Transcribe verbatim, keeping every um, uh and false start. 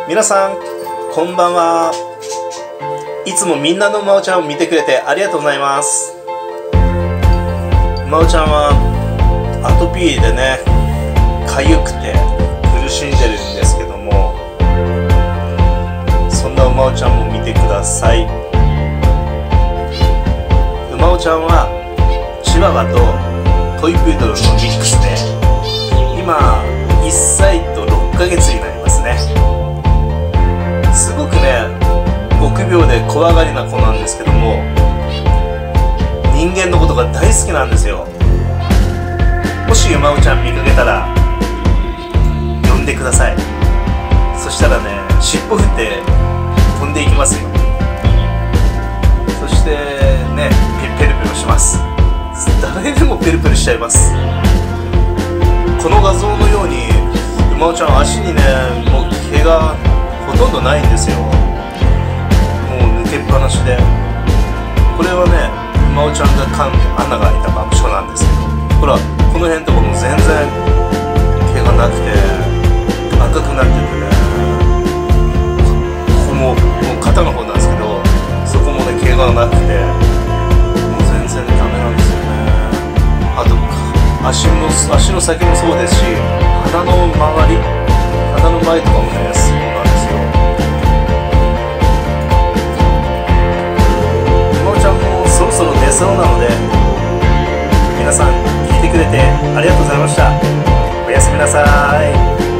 皆さんこんばんは。いつもみんなのまおちゃんを見てくれてありがとうございます。まおちゃんはアトピーでね、かゆくて苦しんでるんですけども、そんなまおちゃんも見てください。まおちゃんはチワワとトイプードルのミックスで、今いっさいとろっかげつになりますね。すごくね、臆病で怖がりな子なんですけども、人間のことが大好きなんですよ。もしまおちゃん見かけたら呼んでください。そしたらね、尻尾振って飛んでいきますよ。そしてね、ペルペルします。誰でもペルペルしちゃいます。この画像のようにまおちゃん足にね、もう毛がほとんどないんですよ。もう抜けっぱなしで、これはね、まおちゃんが噛んで穴が開いた場所なんですけど、ほらこの辺とかも全然毛がなくて赤くなっててね、ここももう肩の方なんですけど、そこもね毛がなくて、もう全然ダメなんですよね。あと足の足の先もそうですし、鼻の周り、鼻の前とかもね、そうなんですよ。まおちゃんもそろそろ寝そうなので、皆さん聞いてくれてありがとうございました。おやすみなさい。